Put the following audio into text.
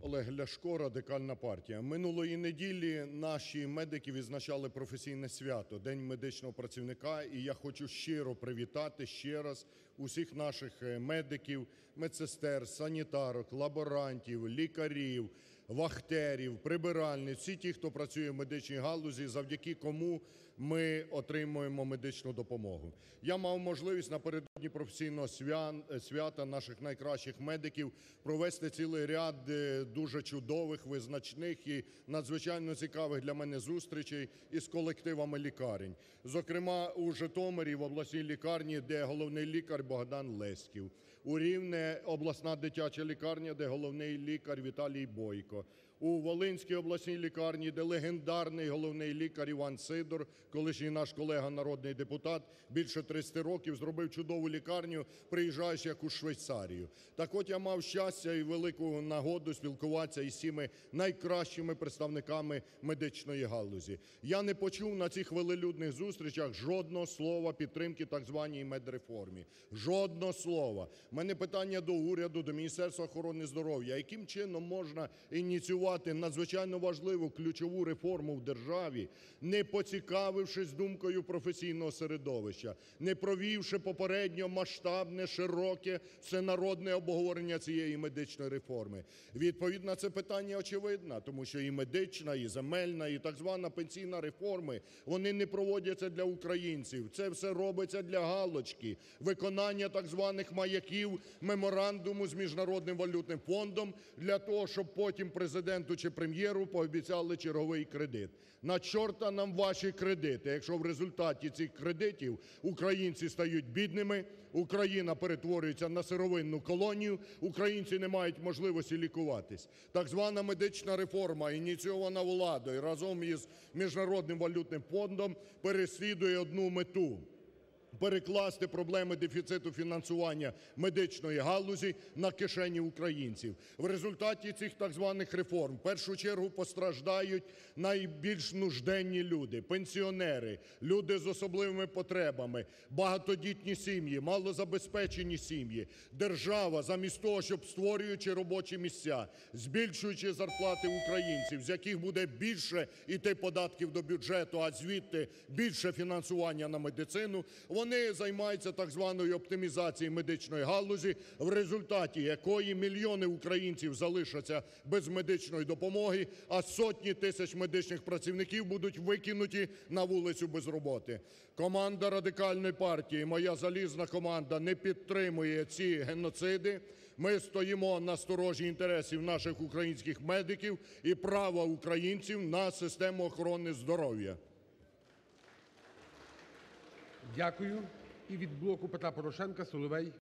Олег Ляшко, Радикальна партія. Минулої неділі наші медики відзначали професійне свято – День медичного працівника. І я хочу щиро привітати ще раз усіх наших медиків, медсестер, санітарок, лаборантів, лікарів, вахтерів, прибиральниць, всі ті, хто працює в медичній галузі, завдяки кому ми отримуємо медичну допомогу. Я мав можливість напередодні професійного свята наших найкращих медиків провести цілий ряд дуже чудових, визначних і надзвичайно цікавих для мене зустрічей із колективами лікарень. Зокрема, у Житомирі в обласній лікарні, де головний лікар Богдан Леськів. У Рівне обласна дитяча лікарня, де головний лікар Віталій Бойко. У Волинській обласній лікарні, де легендарний головний лікар Іван Сидор, колишній наш колега народний депутат, більше 30 років зробив чудову лікарню, приїжджаєш як у Швейцарію. Так от я мав щастя і велику нагоду спілкуватися із цими найкращими представниками медичної галузі. Я не почув на цих велелюдних зустрічах жодного слова підтримки так званій медреформі. Жодного слова. У мене питання до уряду, до Міністерства охорони здоров'я. Яким чином можна ініціювати надзвичайно важливу ключову реформу в державі, не поцікавившись думкою професійного середовища, не провівши попередньо масштабне, широке, всенародне обговорення цієї медичної реформи? Відповідь на це питання очевидна, тому що і медична, і земельна, і так звана пенсійна реформи, вони не проводяться для українців. Це все робиться для галочки, виконання так званих маяків, меморандуму з Міжнародним валютним фондом для того, щоб потім президенту чи прем'єру пообіцяли черговий кредит. На чорта нам ваші кредити, якщо в результаті цих кредитів українці стають бідними, Україна перетворюється на сировинну колонію, українці не мають можливості лікуватись. Так звана медична реформа, ініційована владою разом із Міжнародним валютним фондом, переслідує одну мету – перекласти проблеми дефіциту фінансування медичної галузі на кишені українців. В результаті цих так званих реформ в першу чергу постраждають найбільш нужденні люди, пенсіонери, люди з особливими потребами, багатодітні сім'ї, малозабезпечені сім'ї. Держава замість того, щоб створюючи робочі місця, збільшуючи зарплати українців, з яких буде більше йти податків до бюджету, а звідти більше фінансування на медицину, вони займаються так званою оптимізацією медичної галузі, в результаті якої мільйони українців залишаться без медичної допомоги, а сотні тисяч медичних працівників будуть викинуті на вулицю без роботи. Команда Радикальної партії, моя залізна команда, не підтримує ці геноциди. Ми стоїмо на сторожі інтересів наших українських медиків і права українців на систему охорони здоров'я. Дякую. І від "Блоку Петра Порошенка" Соловей